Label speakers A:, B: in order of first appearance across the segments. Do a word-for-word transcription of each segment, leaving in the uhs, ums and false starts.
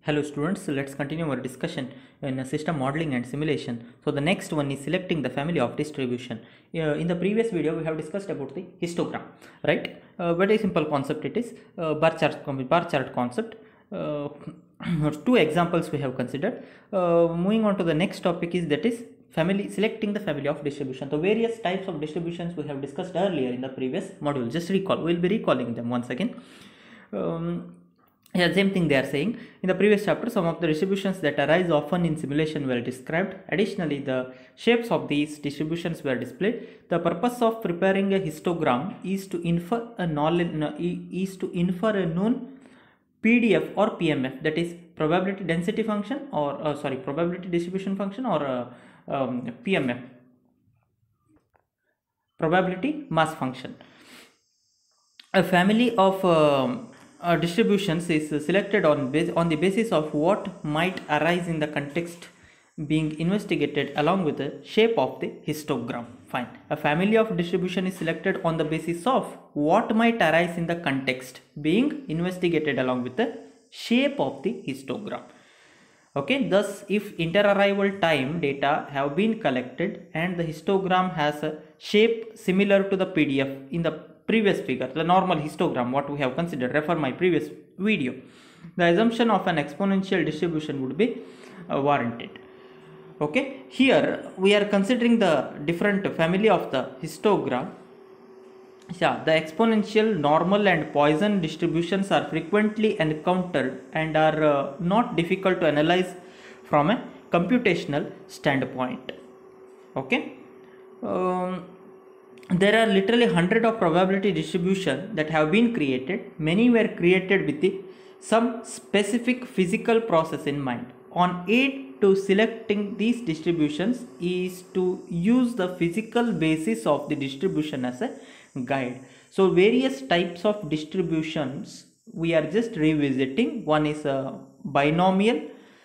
A: Hello students, let's continue our discussion in uh, system modeling and simulation. So the next one is selecting the family of distribution. Uh, in the previous video we have discussed about the histogram, right? Uh, very simple concept it is, uh, bar chart bar chart concept. Uh, two examples we have considered. Uh, moving on to the next topic is that is family selecting the family of distribution. So various types of distributions we have discussed earlier in the previous module. Just recall, we will be recalling them once again. Um, Yeah, same thing they are saying. In the previous chapter, some of the distributions that arise often in simulation were described. Additionally, the shapes of these distributions were displayed. The purpose of preparing a histogram is to infer a knowledge is to infer a known P D F or P M F, that is probability density function or uh, sorry probability distribution function or uh, um, P M F, probability mass function. A family of um, uh, distributions is selected on base on the basis of what might arise in the context being investigated along with the shape of the histogram. Fine. A family of distribution is selected on the basis of what might arise in the context being investigated along with the shape of the histogram. Okay, thus if interarrival time data have been collected and the histogram has a shape similar to the P D F in the previous figure, the normal histogram what we have considered, refer my previous video, the assumption of an exponential distribution would be uh, warranted. Okay, here we are considering the different family of the histogram. Yeah, the exponential, normal and Poisson distributions are frequently encountered and are uh, not difficult to analyze from a computational standpoint. Okay, um, there are literally hundred of probability distribution that have been created. Many were created with the, some specific physical process in mind. On aid to selecting these distributions is to use the physical basis of the distribution as a guide. So various types of distributions we are just revisiting. One is a binomial.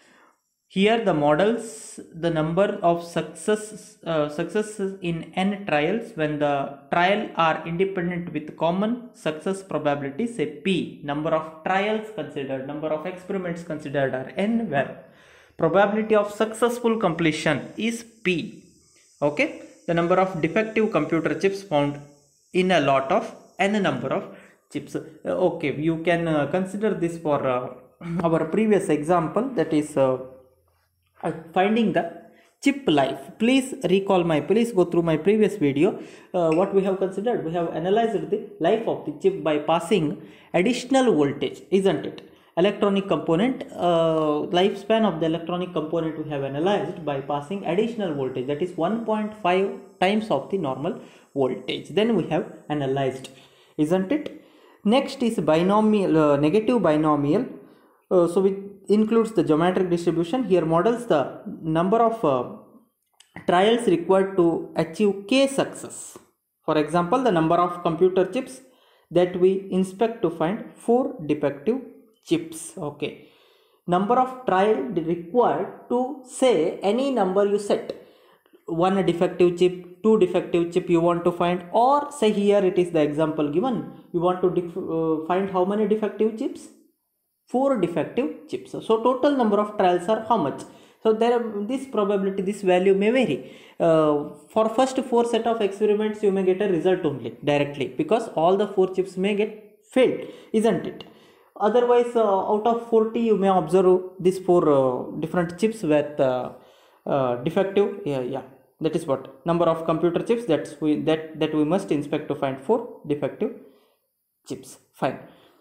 A: Here the models the number of success uh, successes in n trials when the trial are independent with common success probability, say p. Number of trials considered, number of experiments considered are n, where probability of successful completion is p. Okay, the number of defective computer chips found in a lot of n number of chips. Uh, okay, you can uh, consider this for uh, our previous example, that is uh, Uh, finding the chip life. Please recall my please go through my previous video. Uh, what we have considered, we have analyzed the life of the chip by passing additional voltage, isn't it? Electronic component, uh, lifespan of the electronic component we have analyzed by passing additional voltage, that is one point five times of the normal voltage. Then we have analyzed, isn't it? Next is binomial, uh, negative binomial. Uh, so it includes the geometric distribution. Here models the number of uh, trials required to achieve k success. For example, the number of computer chips that we inspect to find four defective chips. Okay, number of trial required to say any number you set, one defective chip, two defective chip you want to find, or say here it is the example given, you want to uh, find how many defective chips, four defective chips. So total number of trials are how much? So there this probability, this value may vary. Uh, for first four set of experiments you may get a result only directly, because all the four chips may get failed, isn't it? Otherwise uh, out of forty you may observe these four uh, different chips with uh, uh, defective. Yeah, yeah, that is what number of computer chips that's we that that we must inspect to find four defective chips. Fine.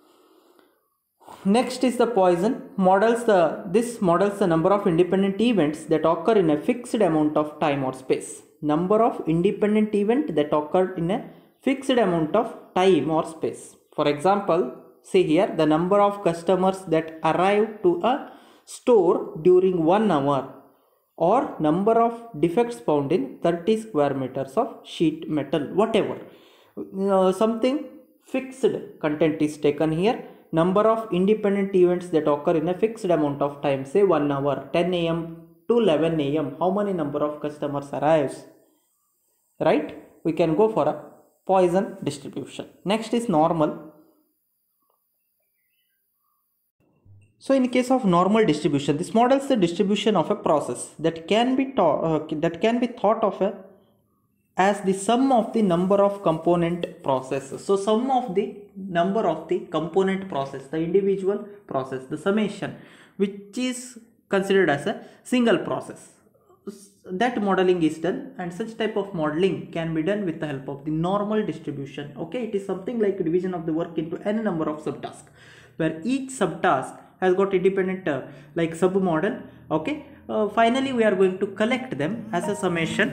A: Next is the Poisson models. The this models the number of independent events that occur in a fixed amount of time or space. Number of independent events that occur in a fixed amount of time or space. For example, say here the number of customers that arrive to a store during one hour, or number of defects found in thirty square meters of sheet metal, whatever. Uh, something fixed content is taken here. Number of independent events that occur in a fixed amount of time, say one hour, ten A M to eleven A M, how many number of customers arrives, right? We can go for a Poisson distribution. Next is normal. So in case of normal distribution, this models the distribution of a process that can be taught uh, that can be thought of a, as the sum of the number of component processes. So sum of the number of the component process, the individual process, the summation, which is considered as a single process. That modeling is done, and such type of modeling can be done with the help of the normal distribution. Okay, it is something like a division of the work into n number of subtasks, where each subtask has got independent uh, like sub model. Okay, uh, finally we are going to collect them as a summation.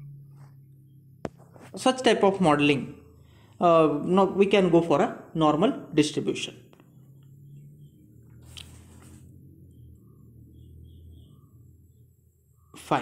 A: Such type of modeling, uh, no, we can go for a normal distribution. Fine.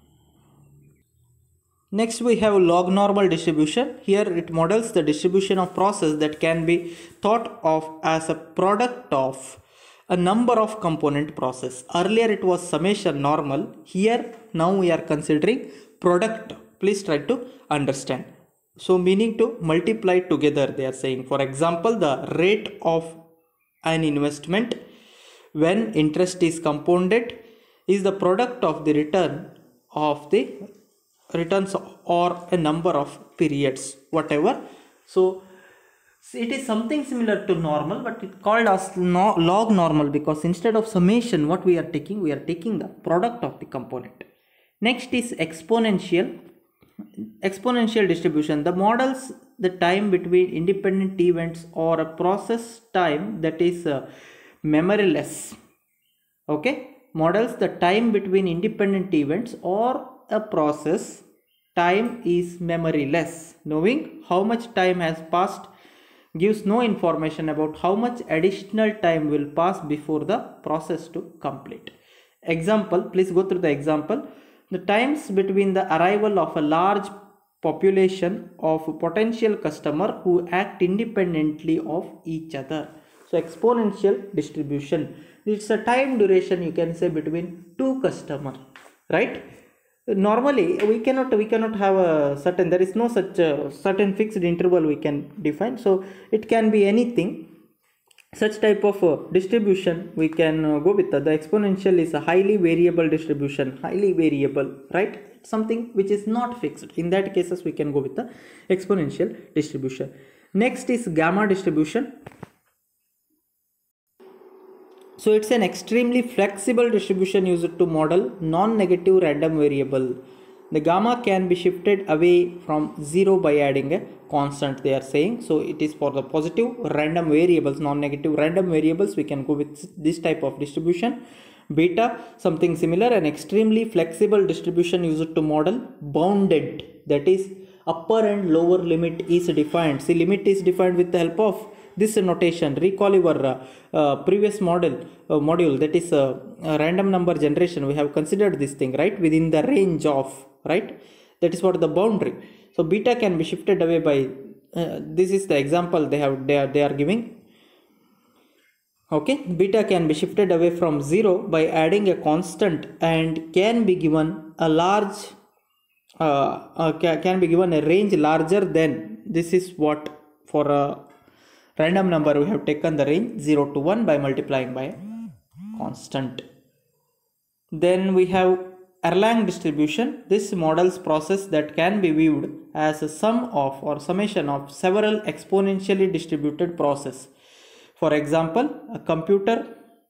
A: Next we have log normal distribution. Here it models the distribution of process that can be thought of as a product of a number of component process. Earlier it was summation normal. Here now we are considering product. Please try to understand. So meaning to multiply together, they are saying. For example, the rate of an investment when interest is compounded is the product of the return of the returns or a number of periods, whatever. So it is something similar to normal, but it called as no, log normal, because instead of summation, what we are taking, we are taking the product of the component. Next is exponential exponential distribution. The models the time between independent events or a process time that is uh, memoryless. Okay, models the time between independent events or a process time is memoryless. Knowing how much time has passed gives no information about how much additional time will pass before the process to complete. Example, please go through the example. The times between the arrival of a large population of potential customer who act independently of each other. So exponential distribution, it's a time duration, you can say, between two customers, right? Normally we cannot we cannot have a certain, there is no such a certain fixed interval we can define, so it can be anything. Such type of uh, distribution we can uh, go with. Uh, the exponential is a highly variable distribution, highly variable, right? Something which is not fixed. In that cases we can go with the exponential distribution. Next is gamma distribution. So it's an extremely flexible distribution used to model non-negative random variable. The gamma can be shifted away from zero by adding a constant, they are saying. So it is for the positive random variables, non-negative random variables, we can go with this type of distribution. Beta, something similar, an extremely flexible distribution used to model bounded, that is upper and lower limit is defined. See, limit is defined with the help of this notation. Recall your uh, uh, previous model uh, module, that is uh, a random number generation. We have considered this thing, right, within the range of, right, that is what the boundary. So beta can be shifted away by uh, this is the example they have they are they are giving. Okay, beta can be shifted away from zero by adding a constant and can be given a large uh, uh, can be given a range larger than, this is what, for a random number we have taken the range zero to one by multiplying by a constant. Then we have Erlang distribution. This models process that can be viewed as a sum of or summation of several exponentially distributed process. For example, a computer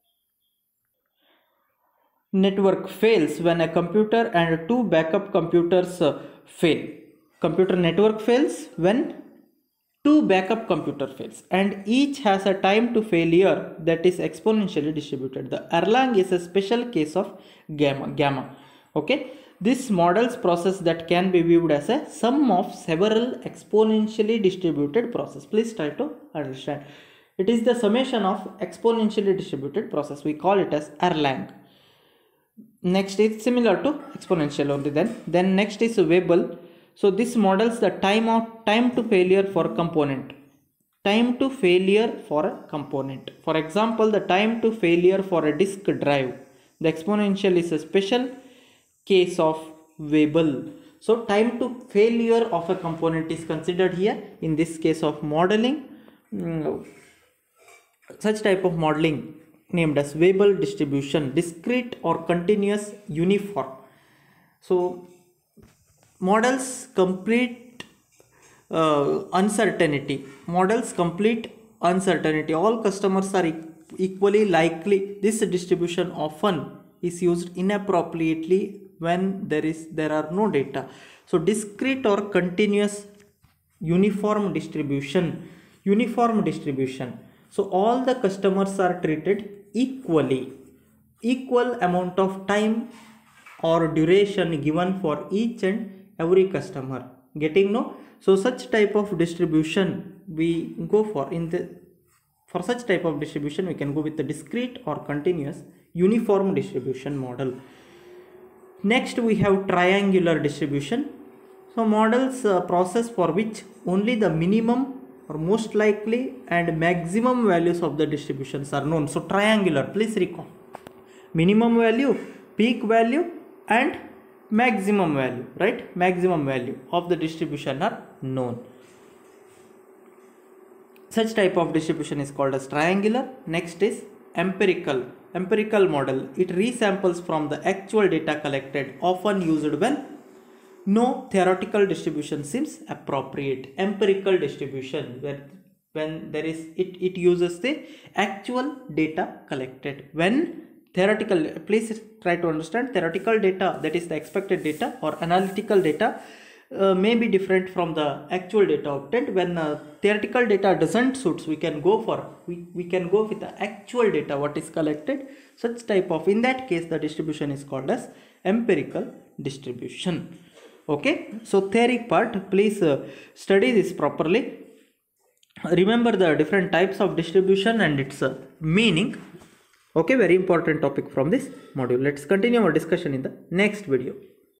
A: network fails when a computer and two backup computers uh, fail. Computer network fails when two backup computer fails, and each has a time to failure that is exponentially distributed. The Erlang is a special case of gamma. Gamma. Okay, this models process that can be viewed as a sum of several exponentially distributed process. Please try to understand. It is the summation of exponentially distributed process. We call it as Erlang. Next is similar to exponential only. Then, then next is Weibull. So this models the time of time to failure for component. Time to failure for a component. For example, the time to failure for a disk drive. The exponential is a special case of Weibull. So time to failure of a component is considered here in this case of modeling. Mm, such type of modeling named as Weibull distribution, discrete or continuous, uniform. So models complete uh, uncertainty. Models complete uncertainty. All customers are e equally likely. This distribution often is used inappropriately when there is there are no data. So discrete or continuous, uniform distribution. Uniform distribution. So all the customers are treated equally. Equal amount of time or duration given for each and every customer. Getting no? So such type of distribution we go for. In the for such type of distribution we can go with the discrete or continuous, uniform distribution model. Next we have triangular distribution. So models uh, process for which only the minimum or most likely and maximum values of the distributions are known. So triangular, please recall, minimum value, peak value and maximum value, right? Maximum value of the distribution are known. Such type of distribution is called as triangular. Next is empirical. Empirical model. It resamples from the actual data collected, often used when no theoretical distribution seems appropriate. Empirical distribution, where when there is it, it uses the actual data collected. When theoretical, please try to understand, theoretical data, that is the expected data or analytical data, uh, may be different from the actual data obtained. When uh, theoretical data doesn't suit, we can go for we, we can go with the actual data what is collected. Such type of, in that case the distribution is called as empirical distribution. Okay, so theory part, please uh, study this properly. Remember the different types of distribution and its uh, meaning. Okay, very important topic from this module. Let's continue our discussion in the next video.